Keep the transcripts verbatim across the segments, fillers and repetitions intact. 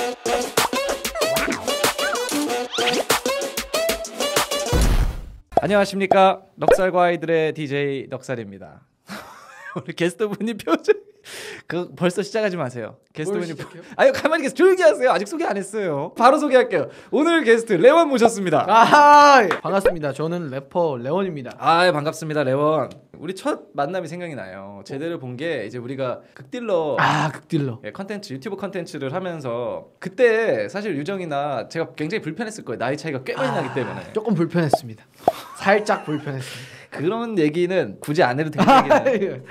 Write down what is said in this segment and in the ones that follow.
안녕하십니까, 넉살과 아이들의 디제이 넉살입니다. 우리 게스트분이 표정 그 벌써 시작하지 마세요. 게스트분이 아유 가만히 계세요. 조용히 하세요. 아직 소개 안 했어요. 바로 소개할게요. 오늘 게스트 레원 모셨습니다. 아 반갑습니다. 저는 래퍼 레원입니다. 아 반갑습니다, 레원. 우리 첫 만남이 생각이 나요. 제대로 본 게 이제 우리가 극딜러 아 극딜러 예, 컨텐츠 유튜브 컨텐츠를 하면서 그때 사실 유정이나 제가 굉장히 불편했을 거예요. 나이 차이가 꽤 많이 아, 나기 때문에 조금 불편했습니다. 살짝 불편했습니다. 그런 얘기는 굳이 안 해도 되는 얘기는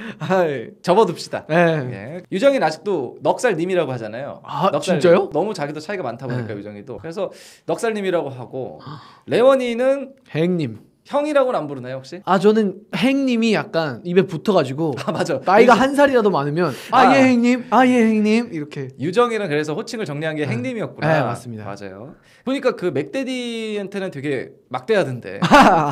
접어둡시다. 네. 예. 유정이는 아직도 넉살님이라고 하잖아요. 아 넉살 진짜요? 너무 자기도 차이가 많다 보니까 네. 유정이도. 그래서 넉살님이라고 하고 레원이는 행님. 형이라고는 안 부르나요 혹시? 아 저는 행님이 약간 입에 붙어가지고 아 맞아. 나이가 유정... 한 살이라도 많으면 아 예 행님, 아 예 행님 이렇게. 유정이는 그래서 호칭을 정리한 게 네. 행님이었구나. 네 맞습니다. 맞아요. 보니까 그 맥데디한테는 되게 막대하던데.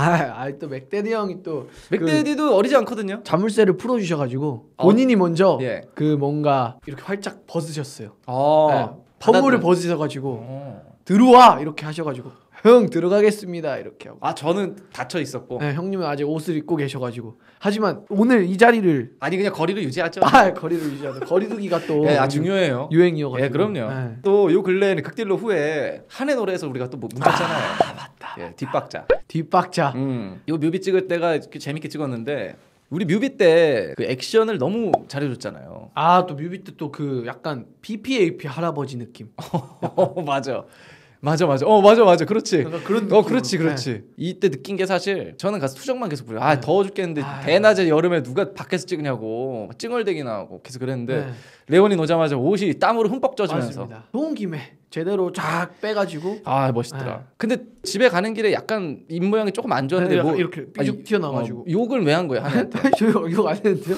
아또 맥데디 형이 또 맥데디도 그 어리지 않거든요. 자물쇠를 풀어주셔가지고 본인이 어? 먼저 예. 그 뭔가 이렇게 활짝 벗으셨어요. 어. 네. 허물을 벗으셔가지고 어. 들어와 이렇게 하셔가지고. 형 들어가겠습니다 이렇게 하고. 아 저는 닫혀 있었고. 네, 형님은 아직 옷을 입고 계셔가지고. 하지만 오늘 이 자리를 아니 그냥 거리를 유지하죠. 아 거리를 유지하죠. 거리두기가 또 네, 아 중요해요. 유행이어가지고. 예, 그럼요. 네. 또 요 근래에는 극딜러 후에 한해 노래에서 우리가 또 문봤잖아요. 아 맞다. 예, 뒷박자. 뒷박자. 음, 요 뮤비 찍을 때가 이렇게 재밌게 찍었는데 우리 뮤비 때 그 액션을 너무 잘해줬잖아요. 아 또 뮤비 때 또 그 약간 피피에이피 할아버지 느낌. 어, 맞아. 맞아 맞아 어 맞아 맞아 그렇지 그런 어 그렇지 그렇지 네. 이때 느낀 게 사실 저는 가서 투정만 계속 부려. 아 네. 더워 죽겠는데 아, 대낮에 여름에 누가 밖에서 찍냐고 찡얼대기나 하고 계속 그랬는데 네. 레원이 오자마자 옷이 땀으로 흠뻑 젖으면서 맞습니다. 좋은 김에 제대로 쫙 빼가지고 아 멋있더라. 네. 근데 집에 가는 길에 약간 입 모양이 조금 안 좋았는데 네, 뭐 이렇게 삐죽 튀어나와가지고 어, 욕을 왜 한 거야 한혜한테? 저 욕 안 했는데요?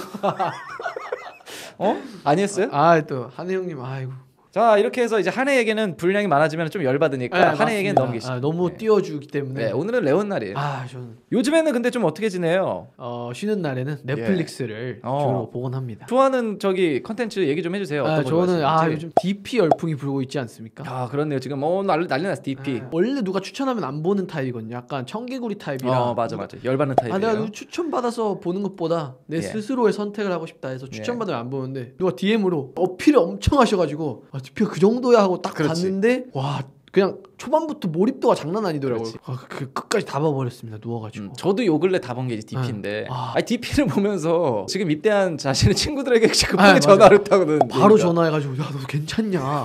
어? 아니 했어요? 아 또 한혜 형님 아이고. 자 이렇게 해서 이제 한혜에게는 분량이 많아지면 좀 열받으니까 네, 한혜에게는 넘기시죠. 아, 너무 네. 띄워주기 때문에. 네, 오늘은 레원 날이에요. 아 저는 요즘에는 근데 좀 어떻게 지내요? 어 쉬는 날에는 넷플릭스를 예. 어. 주로 보곤 합니다. 좋아하는 저기 컨텐츠 얘기 좀 해주세요. 아, 어떤 저는 아 요즘 디피 열풍이 불고 있지 않습니까? 아 그렇네요. 지금 어 난리 난리 났어 디피. 아, 원래 누가 추천하면 안 보는 타입이거든요. 약간 청개구리 타입이라. 어 맞아 맞아 열받는 타입이에요. 아 내가 추천 받아서 보는 것보다 내 예. 스스로의 선택을 하고 싶다 해서 추천 받으면 예. 안 보는데 누가 디엠으로 어필을 엄청 하셔가지고 아 디피가 그 정도야 하고 딱 그렇지. 봤는데 와 그냥 초반부터 몰입도가 장난 아니더라고요. 아, 그 끝까지 다 봐버렸습니다. 누워가지고. 음, 저도 요 근래 다 본 게 디피인데 네. 아. 아니, 디피를 보면서 지금 입대한 자신의 친구들에게 급하게 아, 전화를 했다거든. 바로 그러니까. 전화해가지고 야 너 괜찮냐.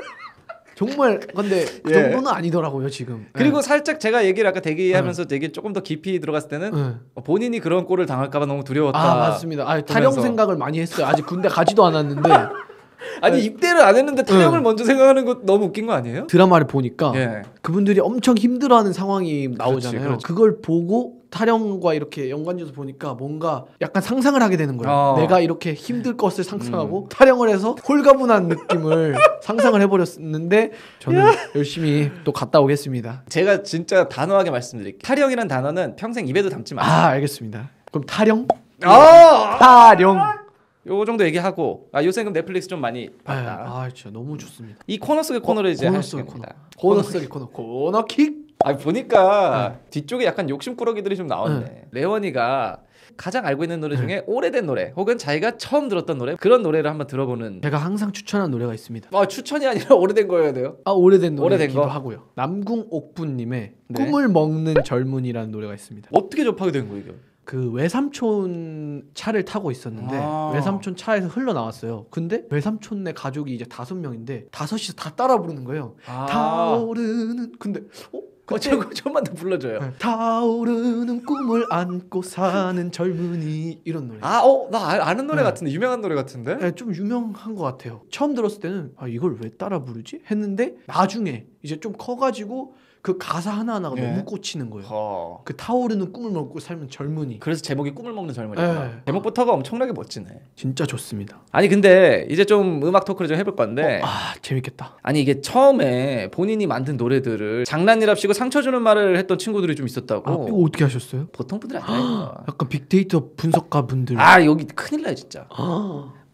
정말 근데 그 예. 정도는 아니더라고요 지금. 그리고 네. 살짝 제가 얘기를 아까 대기하면서 네. 되게 조금 더 깊이 들어갔을 때는 네. 본인이 그런 꼴을 당할까봐 너무 두려웠다. 아 맞습니다. 아, 타령 생각을 많이 했어요. 아직 군대 가지도 않았는데. 아니 입대를 안 했는데 타령을 응. 먼저 생각하는 거 너무 웃긴 거 아니에요? 드라마를 보니까 예. 그분들이 엄청 힘들어하는 상황이 나오잖아요. 그렇지, 그렇지. 그걸 보고 타령과 이렇게 연관지어서 보니까 뭔가 약간 상상을 하게 되는 거예요. 어. 내가 이렇게 힘들 것을 상상하고 음. 타령을 해서 홀가분한 느낌을 상상을 해버렸는데 저는 야. 열심히 또 갔다 오겠습니다. 제가 진짜 단호하게 말씀드릴게요. 타령이란 단어는 평생 입에도 담지 마세요. 아 알겠습니다. 그럼 타령? 아! 타령. 요 정도 얘기하고 아 요새 그럼 넷플릭스 좀 많이 봤다. 아 진짜 너무 좋습니다. 이 코너 속의 코너를 어, 이제 코너 속의 코너. 코너 속의 코너. 코너킥. 아 보니까 네. 뒤쪽에 약간 욕심꾸러기들이 좀 나왔네. 네. 레원이가 가장 알고 있는 노래 중에 네. 오래된 노래 혹은 자기가 처음 들었던 노래 그런 노래를 한번 들어보는. 제가 항상 추천하는 노래가 있습니다. 아 추천이 아니라 오래된 거여야 돼요? 아 오래된 노래기도 오래된 거? 하고요. 남궁옥분님의 네. 꿈을 먹는 젊은이라는 노래가 있습니다. 어떻게 접하게 된 거예요? 그 외삼촌 차를 타고 있었는데 아. 외삼촌 차에서 흘러나왔어요. 근데 외삼촌네 가족이 이제 다섯 명인데 다섯이서 다 따라 부르는 거예요. 아. 타오르는 근데 어? 어, 저거 좀만 더 불러줘요. 네. 타오르는 꿈을 안고 사는 젊은이 이런 노래. 아, 어, 나 아는 노래 네. 같은데 유명한 노래 같은데? 네, 좀 유명한 것 같아요. 처음 들었을 때는 아 이걸 왜 따라 부르지? 했는데 나중에 이제 좀 커가지고 그 가사 하나하나가 예. 너무 꽂히는 거예요. 어. 그 타오르는 꿈을 먹고 삶은 젊은이. 그래서 제목이 꿈을 먹는 젊은이. 예. 제목부터가 엄청나게 멋지네. 진짜 좋습니다. 아니 근데 이제 좀 음악 토크를 좀 해볼 건데. 어, 아 재밌겠다. 아니 이게 처음에 본인이 만든 노래들을 장난이랍시고 상처 주는 말을 했던 친구들이 좀 있었다고. 아, 이거 어떻게 하셨어요? 보통 분들이 아니에요. 약간 빅데이터 분석가 분들. 아 여기 큰일 나요 진짜. 아.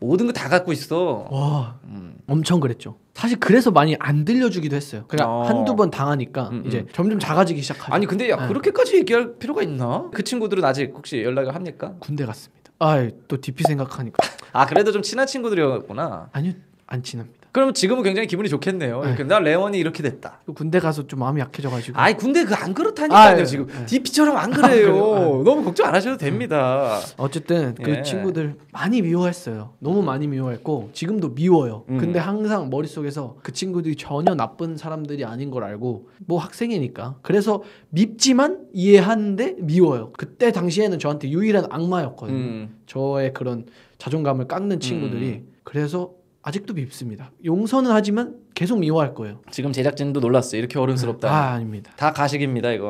모든 거 다 갖고 있어. 와 음. 엄청 그랬죠. 사실 그래서 많이 안 들려주기도 했어요. 그냥 어. 한두 번 당하니까 음, 이제 음. 점점 작아지기 시작하죠. 아니 근데 야 네. 그렇게까지 얘기할 필요가 있나? 그 친구들은 아직 혹시 연락을 합니까? 군대 갔습니다. 아또 디피 생각하니까 아 그래도 좀 친한 친구들이었구나. 아니요 안 친합니다. 그럼 지금은 굉장히 기분이 좋겠네요. 네. 이렇게 나 레원이 이렇게 됐다. 군대 가서 좀 마음이 약해져가지고. 아이 군대 그 안 그렇다니까요. 아, 예, 지금 예. 디피처럼 안 아, 그래요. 그래요? 너무 걱정 안 하셔도 됩니다. 어쨌든 그 예. 친구들 많이 미워했어요. 너무 많이 미워했고 지금도 미워요. 음. 근데 항상 머릿속에서 그 친구들이 전혀 나쁜 사람들이 아닌 걸 알고 뭐 학생이니까 그래서 밉지만 이해하는데 미워요. 그때 당시에는 저한테 유일한 악마였거든요. 음. 저의 그런 자존감을 깎는 친구들이. 그래서 아직도 밉습니다. 용서는 하지만 계속 미워할 거예요. 지금 제작진도 놀랐어요. 이렇게 어른스럽다. 아 아닙니다. 다 가식입니다 이거.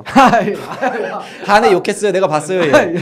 한해 욕했어요. 내가 봤어요. 얘.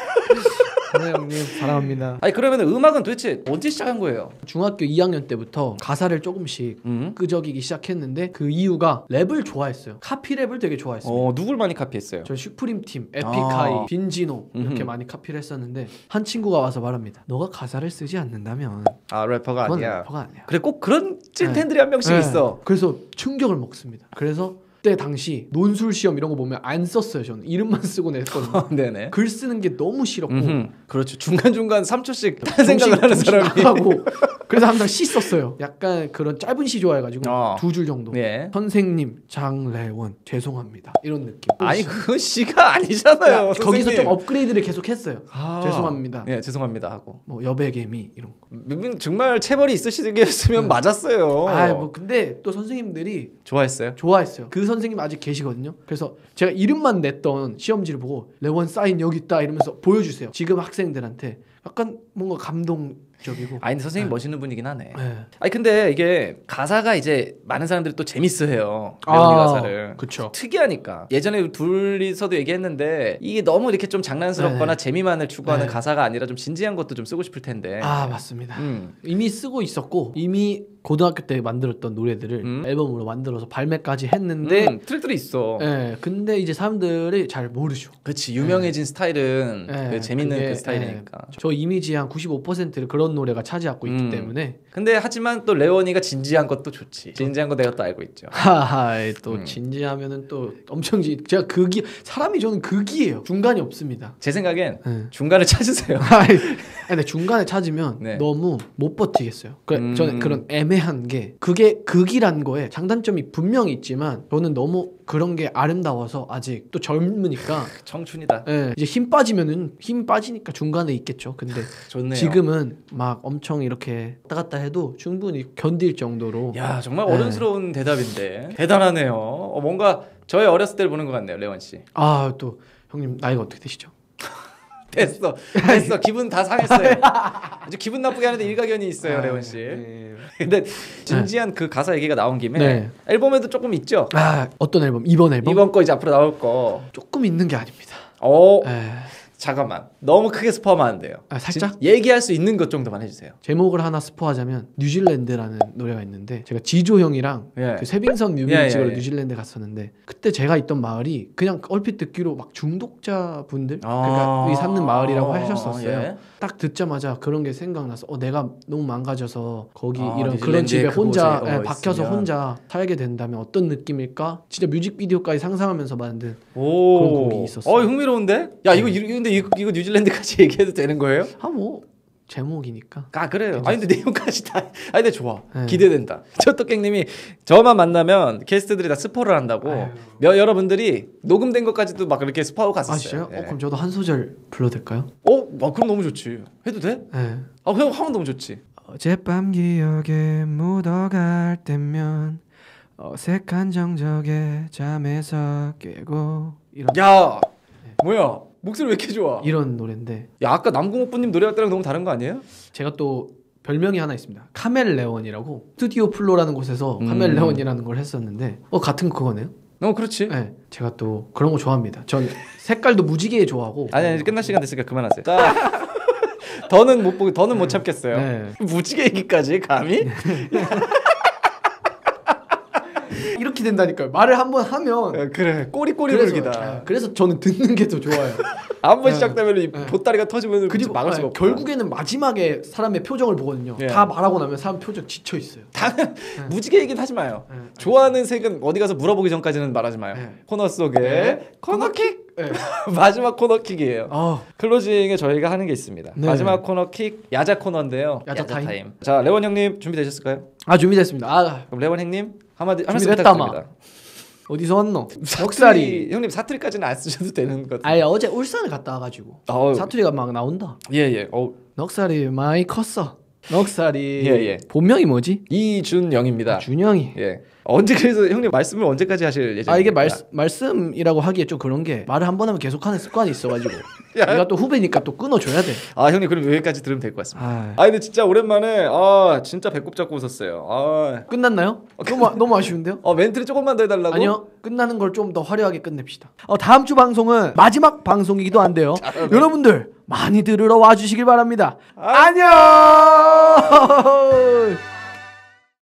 네 형님 사랑합니다. 아니 그러면 음악은 도대체 언제 시작한 거예요? 중학교 이 학년 때부터 가사를 조금씩 음? 끄적이기 시작했는데 그 이유가 랩을 좋아했어요. 카피랩을 되게 좋아했습니다. 어 누굴 많이 카피했어요? 저 슈프림 팀, 에픽하이, 아. 빈지노 이렇게 음흠. 많이 카피를 했었는데 한 친구가 와서 말합니다. 너가 가사를 쓰지 않는다면 아 래퍼가 그건 아니야. 래퍼가 아니야. 그래 꼭 그런 네. 찐텐들이 한 명씩 네. 있어. 그래서 충격을 먹습니다. 그래서 그때 당시 논술 시험 이런 거 보면 안 썼어요. 저는 이름만 쓰고 냈거든요. 네네. 글 쓰는 게 너무 싫었고 음흠. 그렇죠. 중간 중간 삼 초씩 딴 생각을 하는 사람이. 하고 그래서 항상 시 썼어요. 약간 그런 짧은 시 좋아해가지고 어. 두 줄 정도. 네. 선생님 장래원 죄송합니다 이런 느낌. 아니 그건 시가 아니잖아요. 거기서 선생님. 좀 업그레이드를 계속 했어요. 아. 죄송합니다. 네 죄송합니다 하고. 뭐 여백개미 이런 거. 음, 정말 체벌이 있으시겠으면 네. 맞았어요. 아 뭐 근데 또 선생님들이 좋아했어요? 좋아했어요. 그 선생님 아직 계시거든요. 그래서 제가 이름만 냈던 시험지를 보고 레원 사인 여기 있다 이러면서 보여주세요. 지금 학생들한테 약간 뭔가 감동적이고. 아니 근데 선생님 네. 멋있는 분이긴 하네. 네. 아니 근데 이게 가사가 이제 많은 사람들이 또 재밌어해요. 레오니 가사를. 그렇죠. 특이하니까. 예전에 둘이서도 얘기했는데 이게 너무 이렇게 좀 장난스럽거나 네. 재미만을 추구하는 네. 가사가 아니라 좀 진지한 것도 좀 쓰고 싶을 텐데. 아 맞습니다. 음. 이미 쓰고 있었고 이미 고등학교 때 만들었던 노래들을 음. 앨범으로 만들어서 발매까지 했는데 음, 트랙들이 있어. 예, 근데 이제 사람들이 잘 모르죠. 그렇지 유명해진 스타일은 예, 그 재밌는 그게, 그 스타일이니까. 예, 저 이미지 한 구십오 퍼센트를 그런 노래가 차지하고 있기 음. 때문에 근데 하지만 또 레오니가 진지한 것도 좋지. 진지한 거 내가 또 알고 있죠. 하하 또 음. 진지하면은 또 엄청 진 제가 극이 사람이 저는 극이에요. 중간이 없습니다. 제 생각엔 예. 중간을 찾으세요. 아니, 근데 중간에 찾으면 네. 너무 못 버티겠어요. 그 음. 저는 그런 애매한 게 그게 극이란 거에 장단점이 분명히 있지만 저는 너무 그런 게 아름다워서 아직 또 젊으니까 청춘이다. 예, 이제 힘 빠지면은 힘 빠지니까 중간에 있겠죠. 근데 좋네요. 지금은 막 엄청 이렇게 왔다 갔다 해도 충분히 견딜 정도로 야 정말 네. 어른스러운 대답인데 대단하네요. 어, 뭔가 저의 어렸을 때를 보는 것 같네요, 레원 씨. 아 또 형님 나이가 어떻게 되시죠? 됐어, 됐어. 기분 다 상했어요. 아주 기분 나쁘게 하는데 일가견이 있어요, 아, 레원 씨. 네. 근데 진지한 그 가사 얘기가 나온 김에 네. 앨범에도 조금 있죠. 아 어떤 앨범? 이번 앨범? 이번 거 이제 앞으로 나올 거. 조금 있는 게 아닙니다. 어, 에, 잠깐만. 너무 크게 스포하면 안 돼요. 아, 살짝? 진- 얘기할 수 있는 것 정도만 해주세요. 제목을 하나 스포하자면 뉴질랜드라는 노래가 있는데 제가 지조 형이랑 예. 그 세빙선 뮤비 예, 예, 찍으러 예. 뉴질랜드 갔었는데 그때 제가 있던 마을이 그냥 얼핏 듣기로 막 중독자 분들 그러니까 아~ 이 사는 마을이라고 하셨었어요. 예. 딱 듣자마자 그런 게 생각나서 어 내가 너무 망가져서 거기 아, 이런 뉴질랜드에 그런 집에 그곳에, 혼자 어, 예, 박혀서 있으면. 혼자 살게 된다면 어떤 느낌일까? 진짜 뮤직비디오까지 상상하면서 만든 오, 그런 곡이 있었어요. 어, 흥미로운데? 야, 이거 이거- 근데 이거, 이거 뉴질랜드까지 얘기해도 되는 거예요? 아 뭐 제목이니까. 아 그래요. 아니 근데 내용까지 다. 아니 근데 좋아. 네. 기대된다. 저떡객님이 저만 만나면 게스트들이 다 스포를 한다고. 아유. 여, 여러분들이 녹음된 것까지도 막 그렇게 스포하고 아 갔었어요. 진짜요? 예. 어, 그럼 저도 한 소절 불러도 될까요? 어, 아, 그럼 너무 좋지. 해도 돼? 네. 아 그냥 하면 너무 좋지. 어젯밤 기억에 묻어갈 때면 어색한 정적에 잠에서 깨고 이런 야, 뭐야? 목소리 왜 이렇게 좋아? 이런 노래인데 야, 아까 남궁옥부님 노래할 때랑 너무 다른 거 아니에요? 제가 또 별명이 하나 있습니다. 카멜레온이라고 스튜디오 플로라는 곳에서 음. 카멜레온이라는 걸 했었는데 어 같은 그거네요. 어, 그렇지. 네, 제가 또 그런 거 좋아합니다. 전 색깔도 무지개 좋아하고. 아니, 아니 끝날 시간 됐으니까 그만하세요. 자, 더는 못 보고 더는 못 참겠어요. 네. 무지개 얘기까지 감히? 이렇게 된다니까요. 말을 한번 하면 야, 그래 꼬리꼬리 그래서, 불기다. 예, 그래서 저는 듣는 게 더 좋아요. 한 번 예. 시작되면 이 예. 보따리가 터지면 그리고 막을 예, 수가 없고. 결국에는 마지막에 사람의 표정을 보거든요. 예. 다 말하고 나면 사람 표정 지쳐 있어요. 당연 무지개 얘기는 하지 마요. 예. 좋아하는 색은 어디 가서 물어보기 전까지는 말하지 마요. 예. 코너 속에 예. 코너킥 예. 마지막 코너킥이에요. 아, 클로징에 저희가 하는 게 있습니다. 네. 마지막 코너킥 야자 코너인데요. 야자 타임. 자 레원 형님 준비되셨을까요? 아 준비됐습니다. 아 그럼 레원 형님 한마디 한 말씀 준비됐다, 부탁드립니다. 어디서 왔노? 사투리, 넉살이. 형님 사투리까지는 안 쓰셔도 되는 것 같아요. 아니 어제 울산을 갔다 와가지고 어, 사투리가 막 나온다. 예예. 어, 넉살이 많이 컸어. 넉살이 예, 예. 본명이 뭐지? 이준영입니다. 준영이. 예. 언제 그래서 형님 말씀을 언제까지 하실 예정입니까? 아 이게 말 말씀이라고 하기에 좀 그런 게 말을 한 번 하면 계속하는 습관이 있어가지고 내가 또 후배니까 또 끊어줘야 돼. 아 형님 그럼 여기까지 들으면 될 것 같습니다. 아, 아 근데 진짜 오랜만에 아 진짜 배꼽 잡고 웃었어요. 아 끝났나요? 너무 너무 아쉬운데요? 어, 멘트를 조금만 더 해달라고? 아니요 끝나는 걸 좀 더 화려하게 끝냅시다. 어, 다음 주 방송은 마지막 방송이기도 한데요. 여러분들 많이 들으러 와주시길 바랍니다. 안녕.